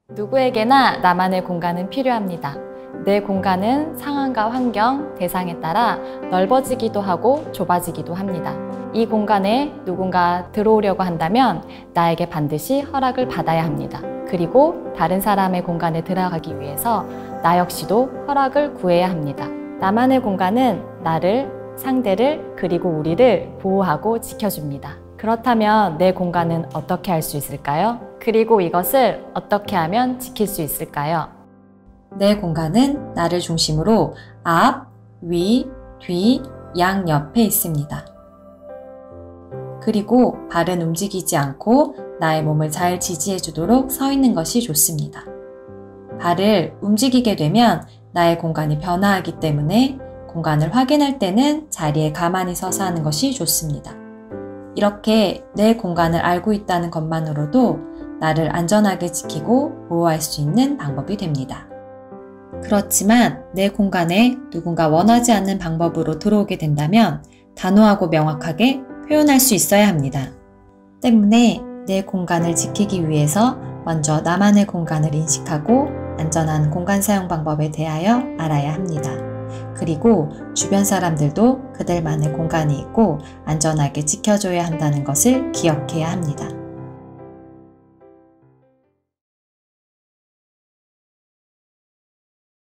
누구에게나 나만의 공간은 필요합니다. 내 공간은 상황과 환경, 대상에 따라 넓어지기도 하고 좁아지기도 합니다. 이 공간에 누군가 들어오려고 한다면 나에게 반드시 허락을 받아야 합니다. 그리고 다른 사람의 공간에 들어가기 위해서 나 역시도 허락을 구해야 합니다. 나만의 공간은 나를, 상대를, 그리고 우리를 보호하고 지켜줍니다. 그렇다면 내 공간은 어떻게 할 수 있을까요? 그리고 이것을 어떻게 하면 지킬 수 있을까요? 내 공간은 나를 중심으로 앞, 위, 뒤, 양 옆에 있습니다. 그리고 발은 움직이지 않고 나의 몸을 잘 지지해 주도록 서 있는 것이 좋습니다. 발을 움직이게 되면 나의 공간이 변화하기 때문에 공간을 확인할 때는 자리에 가만히 서서 하는 것이 좋습니다. 이렇게 내 공간을 알고 있다는 것만으로도 나를 안전하게 지키고 보호할 수 있는 방법이 됩니다. 그렇지만 내 공간에 누군가 원하지 않는 방법으로 들어오게 된다면 단호하고 명확하게 표현할 수 있어야 합니다. 때문에 내 공간을 지키기 위해서 먼저 나만의 공간을 인식하고 안전한 공간 사용 방법에 대하여 알아야 합니다. 그리고 주변 사람들도 그들만의 공간이 있고 안전하게 지켜줘야 한다는 것을 기억해야 합니다.